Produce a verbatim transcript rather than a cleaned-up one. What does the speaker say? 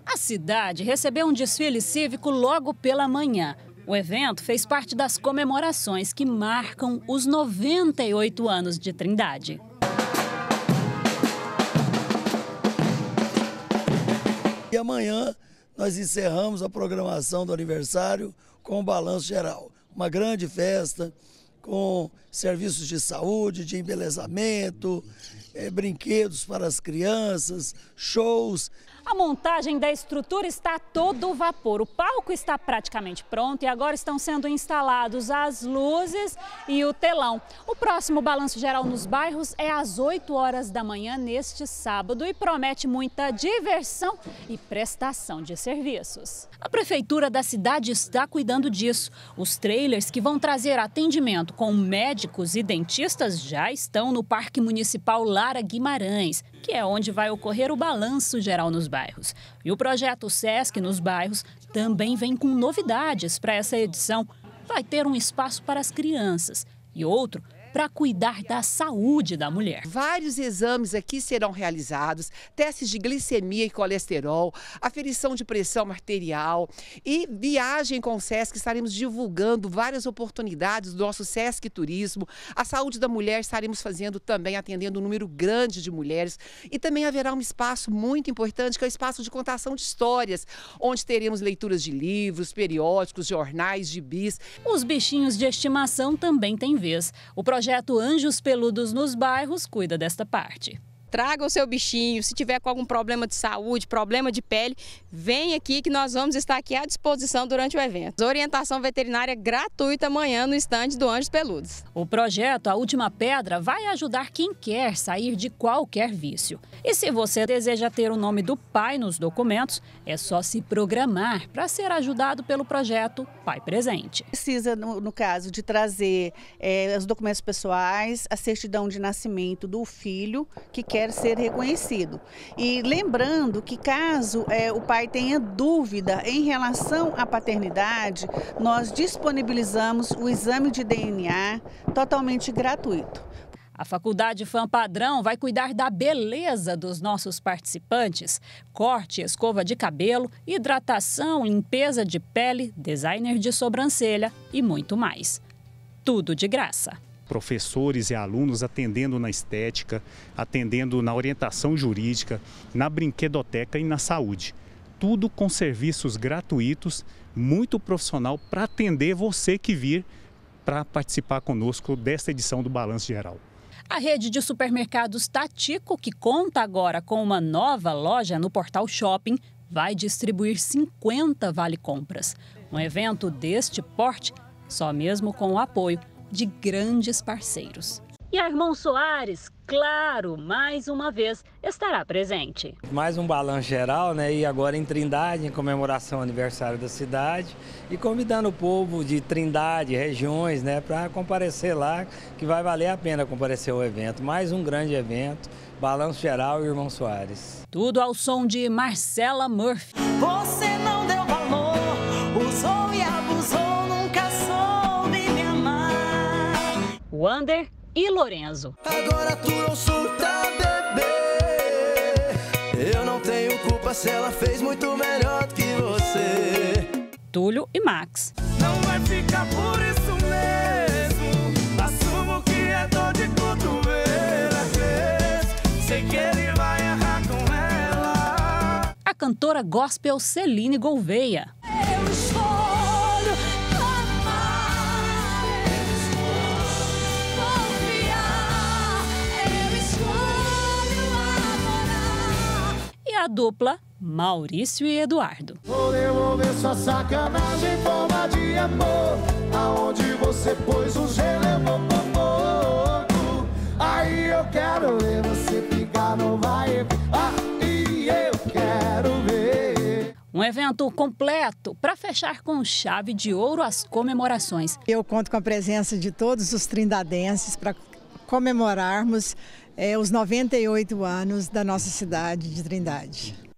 A cidade recebeu um desfile cívico logo pela manhã. O evento fez parte das comemorações que marcam os noventa e oito anos de Trindade. E amanhã nós encerramos a programação do aniversário com o balanço geral. Uma grande festa com serviços de saúde, de embelezamento, é, brinquedos para as crianças, shows. A montagem da estrutura está a todo vapor. O palco está praticamente pronto e agora estão sendo instalados as luzes e o telão. O próximo balanço geral nos bairros é às oito horas da manhã neste sábado e promete muita diversão e prestação de serviços. A prefeitura da cidade está cuidando disso. Os trailers que vão trazer atendimento com médicos e dentistas já estão no Parque Municipal Lara Guimarães, que é onde vai ocorrer o balanço geral nos bairros. E o projeto Sesc nos bairros também vem com novidades para essa edição. Vai ter um espaço para as crianças e outro para cuidar da saúde da mulher. Vários exames aqui serão realizados, testes de glicemia e colesterol, aferição de pressão arterial e viagem com o Sesc. Estaremos divulgando várias oportunidades do nosso Sesc Turismo. A saúde da mulher estaremos fazendo também, atendendo um número grande de mulheres. E também haverá um espaço muito importante, que é o espaço de contação de histórias, onde teremos leituras de livros, periódicos, jornais, gibis. Os bichinhos de estimação também têm vez. O projeto O projeto Anjos Peludos nos bairros cuida desta parte. Traga o seu bichinho, se tiver com algum problema de saúde, problema de pele, vem aqui que nós vamos estar aqui à disposição durante o evento. Orientação veterinária gratuita amanhã no estande do Anjos Peludos. O projeto A Última Pedra vai ajudar quem quer sair de qualquer vício. E se você deseja ter o nome do pai nos documentos, é só se programar para ser ajudado pelo projeto Pai Presente. Precisa, no, no caso, de trazer é, os documentos pessoais, a certidão de nascimento do filho que quer ser reconhecido. E lembrando que caso é, o pai tenha dúvida em relação à paternidade, nós disponibilizamos o exame de D N A totalmente gratuito. A Faculdade Fam Padrão vai cuidar da beleza dos nossos participantes. Corte, escova de cabelo, hidratação, limpeza de pele, designer de sobrancelha e muito mais. Tudo de graça. Professores e alunos atendendo na estética, atendendo na orientação jurídica, na brinquedoteca e na saúde. Tudo com serviços gratuitos, muito profissional para atender você que vir para participar conosco desta edição do Balanço Geral. A rede de supermercados Tatico, que conta agora com uma nova loja no Portal Shopping, vai distribuir cinquenta vale-compras. Um evento deste porte, só mesmo com o apoio de grandes parceiros. E a Irmão Soares, claro, mais uma vez estará presente. Mais um balanço geral, né? E agora em Trindade, em comemoração ao aniversário da cidade, e convidando o povo de Trindade, regiões, né, para comparecer lá, que vai valer a pena comparecer ao evento. Mais um grande evento, balanço geral e Irmão Soares. Tudo ao som de Marcela Murphy. Você não deu valor, usou e abusou, nunca soube me amar. Wander e Lorenzo. Agora tu não surta, bebê. Eu não tenho culpa se ela fez muito melhor do que você. Túlio e Max. Não vai ficar por isso mesmo. Assumo que é dor de cotovelo. Sei que ele vai errar com ela. A cantora gospel Celine Gouveia. Eu escolho amar. E a dupla Maurício e Eduardo. Vou devolver sua sacanagem em forma de amor. Aonde você pôs o gelo eu vou pôr. Aí eu quero ver você ficar no vai. Aí eu quero ver. Um evento completo para fechar com chave de ouro as comemorações. Eu conto com a presença de todos os trindadenses para comemorarmos é, os noventa e oito anos da nossa cidade de Trindade.